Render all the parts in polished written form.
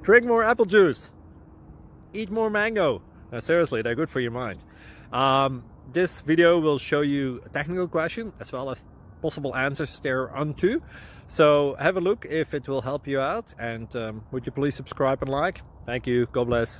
Drink more apple juice. Eat more mango. No, seriously, they're good for your mind. This video will show you a technical question as well as possible answers thereunto. So have a look if it will help you out, and would you please subscribe and like? Thank you. God bless.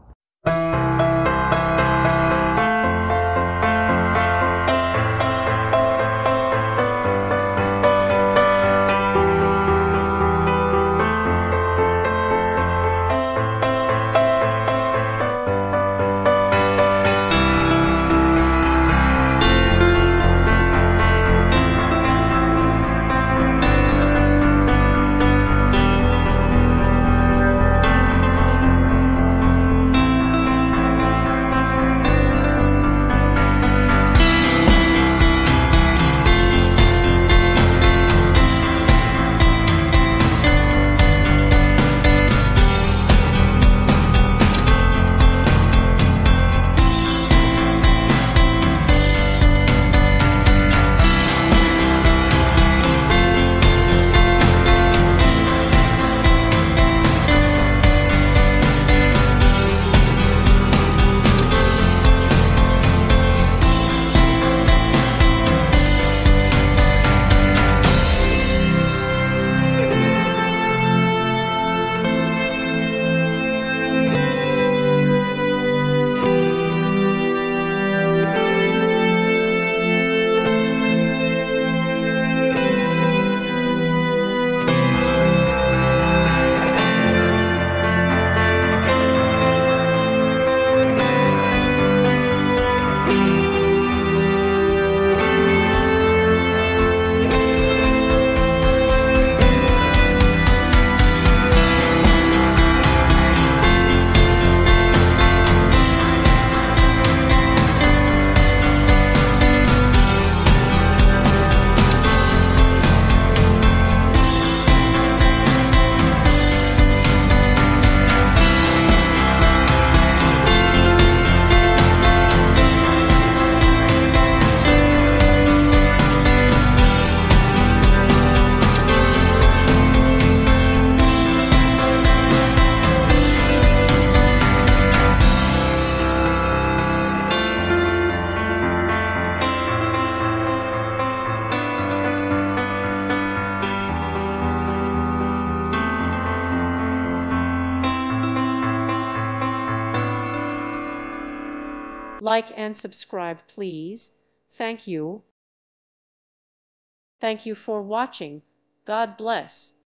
Like and subscribe, please. Thank you. Thank you for watching. God bless.